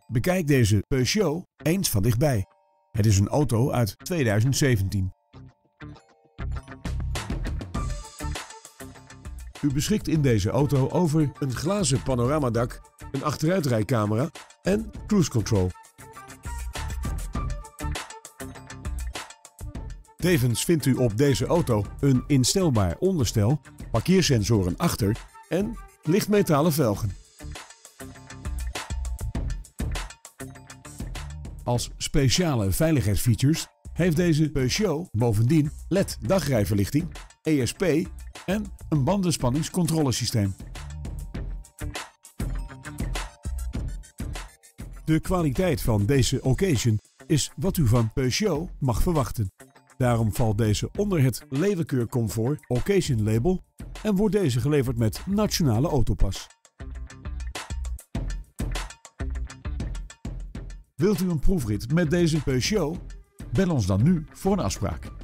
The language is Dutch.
Bekijk deze Peugeot eens van dichtbij. Het is een auto uit 2017. U beschikt in deze auto over een glazen panoramadak, een achteruitrijcamera en cruise control. Tevens vindt u op deze auto een instelbaar onderstel, parkeersensoren achter en lichtmetalen velgen. Als speciale veiligheidsfeatures heeft deze Peugeot bovendien LED dagrijverlichting, ESP en een bandenspanningscontrolesysteem. De kwaliteit van deze occasion is wat u van Peugeot mag verwachten. Daarom valt deze onder het Leeuwenkeur Comfort Occasion label en wordt deze geleverd met Nationale Autopas. Wilt u een proefrit met deze Peugeot? Bel ons dan nu voor een afspraak.